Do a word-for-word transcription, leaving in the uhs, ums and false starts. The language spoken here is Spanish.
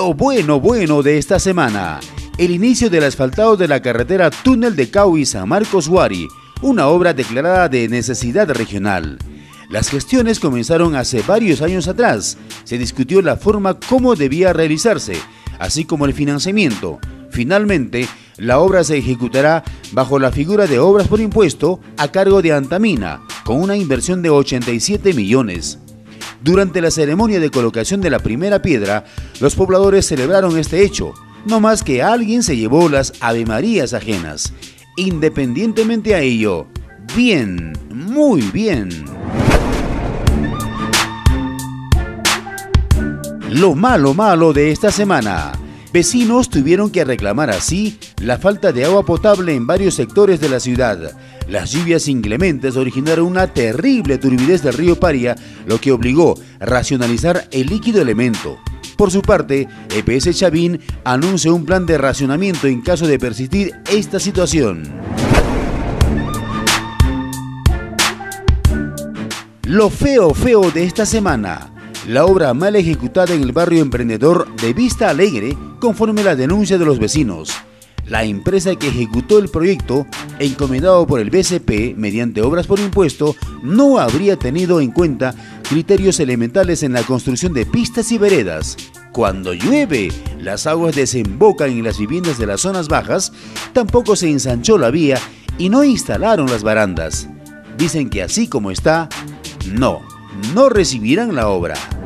Lo bueno, bueno de esta semana: el inicio del asfaltado de la carretera Túnel de Cauy-San Marcos Huari, una obra declarada de necesidad regional. Las gestiones comenzaron hace varios años atrás. Se discutió la forma como debía realizarse, así como el financiamiento. Finalmente, la obra se ejecutará bajo la figura de obras por impuesto a cargo de Antamina, con una inversión de ochenta y siete millones. Durante la ceremonia de colocación de la primera piedra, los pobladores celebraron este hecho, no más que alguien se llevó las avemarías ajenas. Independientemente a ello, bien, muy bien. Lo malo malo de esta semana: vecinos tuvieron que reclamar así la falta de agua potable en varios sectores de la ciudad. Las lluvias inclementes originaron una terrible turbidez del río Paria, lo que obligó a racionalizar el líquido elemento. Por su parte, E P S Chavín anuncia un plan de racionamiento en caso de persistir esta situación. Lo feo feo de esta semana: la obra mal ejecutada en el barrio emprendedor de Vista Alegre, conforme a la denuncia de los vecinos. La empresa que ejecutó el proyecto, encomendado por el B C P mediante obras por impuesto, no habría tenido en cuenta criterios elementales en la construcción de pistas y veredas. Cuando llueve, las aguas desembocan en las viviendas de las zonas bajas, tampoco se ensanchó la vía y no instalaron las barandas. Dicen que así como está, no, no recibirán la obra.